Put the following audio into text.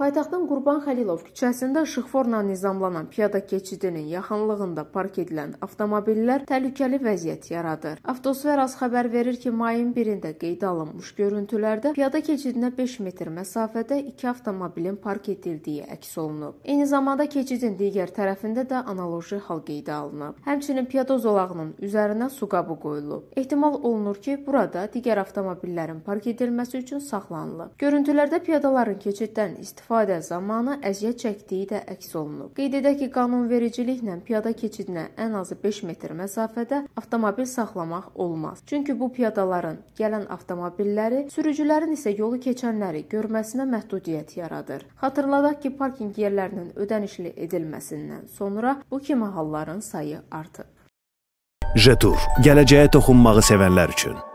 Paytaxtın Qurban Xəlilov küçəsində işıqforla nizamlanan piyada keçidinin yaxınlığında park edilən avtomobillər təhlükəli vəziyyət yaradır. Avtosfer az xəbər verir ki, mayın 1-də qeydə alınmış görüntülərdə piyada keçidinə 5 metr məsafədə 2 avtomobilin park edildiyi əks olunub. Eyni zamanda keçidin digər tərəfində də analoji hal qeydə alınıb. Həmçinin piyada zolağının üzərinə su qabı qoyulub. Ehtimal olunur ki, burada digər avtomobillərin park edilməsi üçün saxlanılıb. Görüntülərdə piyadaların keçiddən istifadə zamanı əziyyət çəkdiyi də əks olunub. Qeyd edək ki, qanunvericiliklə piyada keçidinə ən azı 5 metr məsafədə avtomobil saxlamaq olmaz. Çünki bu piyadaların gələn avtomobilləri, sürücülərin isə yolu keçənləri görməsinə məhdudiyyət yaradır. Xatırladaq ki, parkinq yerlərinin ödənişli edilməsindən sonra bu kimi halların sayı artıb. Jetur, gələcəyə toxunmağı sevənlər üçün.